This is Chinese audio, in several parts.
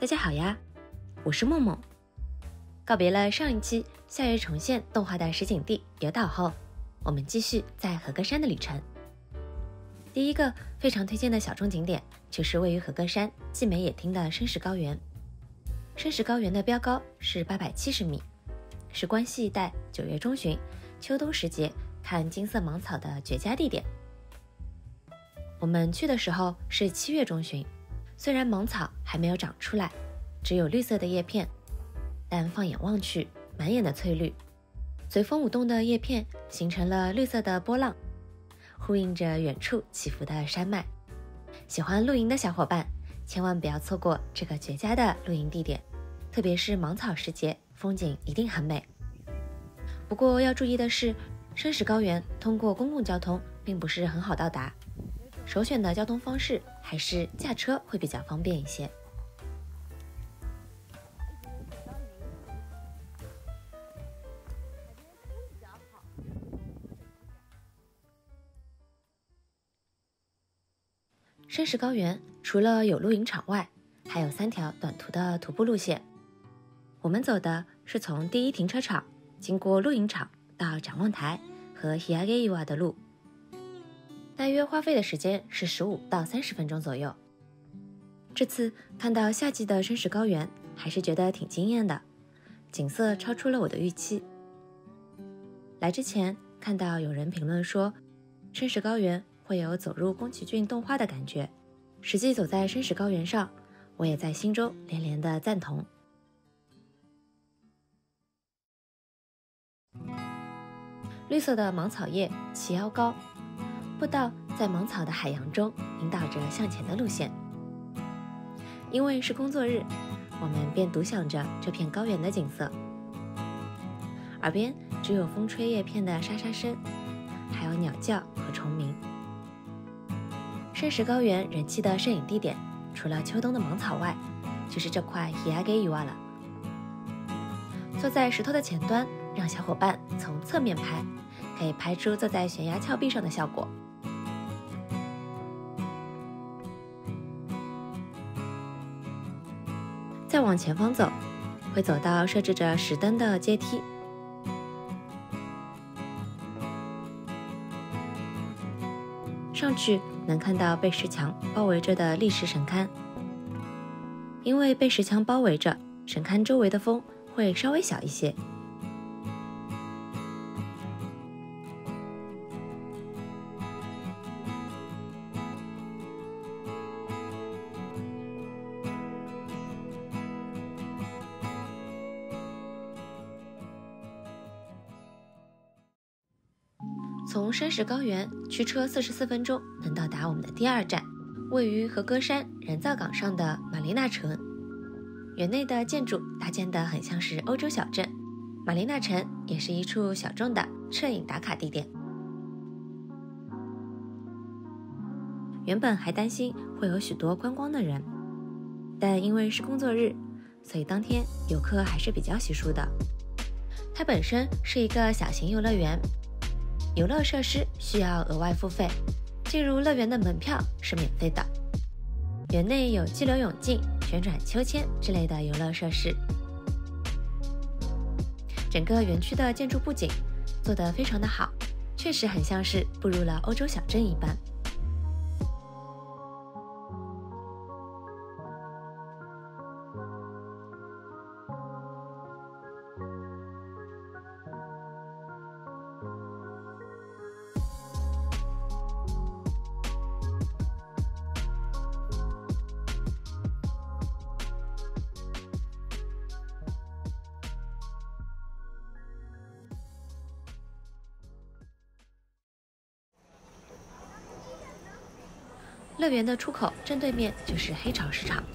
大家好呀，我是梦梦。告别了上一期夏日重现动画的实景地有岛后，我们继续在和歌山的旅程。第一个非常推荐的小众景点就是位于和歌山纪美野町的生石高原。生石高原的标高是870米，是关西一带9月中旬秋冬时节看金色芒草的绝佳地点。我们去的时候是7月中旬，虽然芒草还没有长出来，只有绿色的叶片，但放眼望去，满眼的翠绿，随风舞动的叶片形成了绿色的波浪，呼应着远处起伏的山脉。喜欢露营的小伙伴千万不要错过这个绝佳的露营地点，特别是芒草时节，风景一定很美。不过要注意的是，生石高原通过公共交通并不是很好到达，首选的交通方式还是驾车会比较方便一些。生石高原除了有露营场外，还有3条短途的徒步路线。我们走的是从第一停车场经过露营场到展望台和 Hiyageiwa 的路，大约花费的时间是15到30分钟左右。这次看到夏季的生石高原，还是觉得挺惊艳的，景色超出了我的预期。来之前看到有人评论说，生石高原会有走入宫崎骏动画的感觉，实际走在生石高原上，我也在心中连连的赞同。绿色的芒草叶齐腰高，步道在芒草的海洋中引导着向前的路线。因为是工作日，我们便独享着这片高原的景色，耳边只有风吹叶片的沙沙声，还有鸟叫和虫鸣。生石高原人气的摄影地点，除了秋冬的芒草外，就是这块 Hiyageiwa 了。坐在石头的前端，让小伙伴从侧面拍，可以拍出坐在悬崖峭壁上的效果。再往前方走，会走到设置着石灯的阶梯，上去能看到被石墙包围着的砾石神龛。因为被石墙包围着，神龛周围的风会稍微小一些。从生石高原驱车44分钟能到达我们的第2站，位于和歌山人造港上的玛丽娜城。园内的建筑搭建得很像是欧洲小镇，玛丽娜城也是一处小众的摄影打卡地点。原本还担心会有许多观光的人，但因为是工作日，所以当天游客还是比较稀疏的。它本身是一个小型游乐园，游乐设施需要额外付费，进入乐园的门票是免费的。园内有激流勇进、旋转秋千之类的游乐设施。整个园区的建筑布景做得非常的好，确实很像是步入了欧洲小镇一般。乐园的出口正对面就是黑潮市场。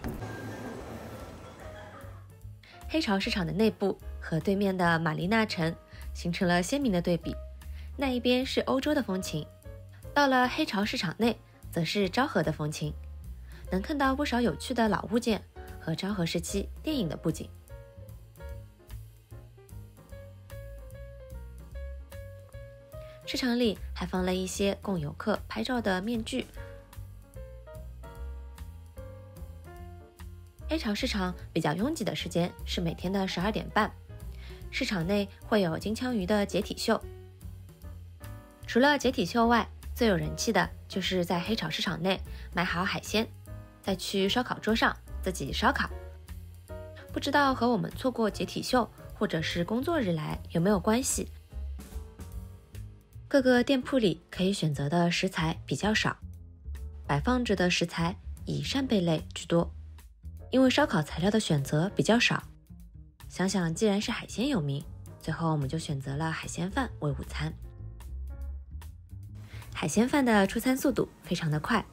黑潮市场的内部和对面的玛丽娜城形成了鲜明的对比，那一边是欧洲的风情，到了黑潮市场内则是昭和的风情，能看到不少有趣的老物件和昭和时期电影的布景。市场里还放了一些供游客拍照的面具， A 潮市场比较拥挤的时间是每天的12点半，市场内会有金枪鱼的解体秀。除了解体秀外，最有人气的就是在黑潮市场内买好海鲜，再去烧烤桌上自己烧烤。不知道和我们错过解体秀或者是工作日来有没有关系？各个店铺里可以选择的食材比较少，摆放着的食材以扇贝类居多。因为烧烤材料的选择比较少，想想既然是海鲜有名，最后我们就选择了海鲜饭为午餐。海鲜饭的出餐速度非常的快，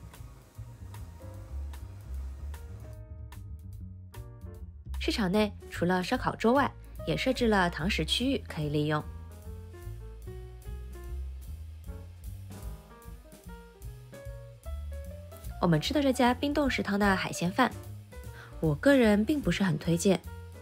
市场内除了烧烤桌外，也设置了堂食区域可以利用。我们吃的这家冰冻食堂的海鲜饭，我个人并不是很推荐。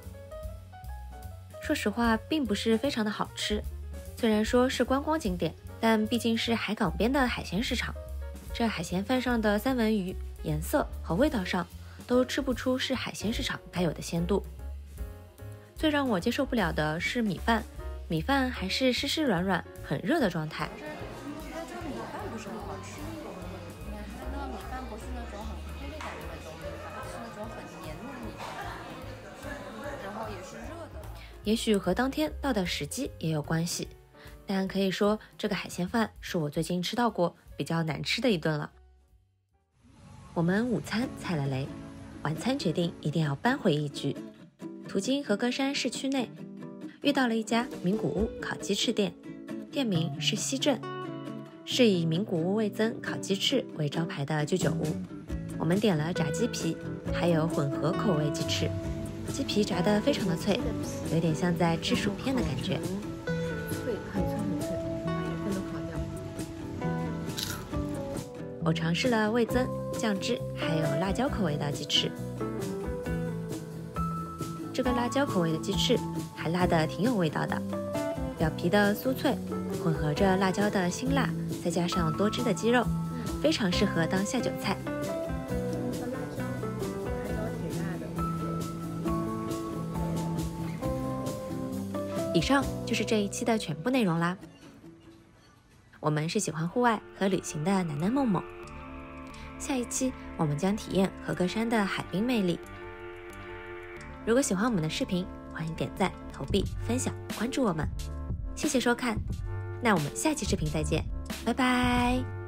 说实话，并不是非常的好吃。虽然说是观光景点，但毕竟是海港边的海鲜市场，这海鲜饭上的三文鱼颜色和味道上都吃不出是海鲜市场该有的鲜度。最让我接受不了的是米饭，米饭还是湿湿软软、很热的状态。 它这个米饭不是很好吃，你看它那个米饭不是那种很颗粒感的那种米饭，是那种很黏的米饭，然后也是热的。 也许和当天到的时机也有关系，但可以说这个海鲜饭是我最近吃到过比较难吃的一顿了。我们午餐踩了雷，晚餐决定一定要扳回一局。途经和歌山市区内，遇到了一家名古屋烤鸡翅店，店名是西镇，是以名古屋味增烤鸡翅为招牌的居酒屋。我们点了炸鸡皮，还有混合口味鸡翅，鸡皮炸得非常的脆，有点像在吃薯片的感觉。 脆，很脆很脆，把盐分都烤掉。 我尝试了味增、酱汁还有辣椒口味的鸡翅。这个辣椒口味的鸡翅还辣得挺有味道的，表皮的酥脆，混合着辣椒的辛辣，再加上多汁的鸡肉，非常适合当下酒菜。以上就是这一期的全部内容啦。我们是喜欢户外和旅行的楠楠梦梦，下一期我们将体验和歌山的海滨魅力。如果喜欢我们的视频，欢迎点赞、投币、分享、关注我们。谢谢收看，那我们下期视频再见，拜拜。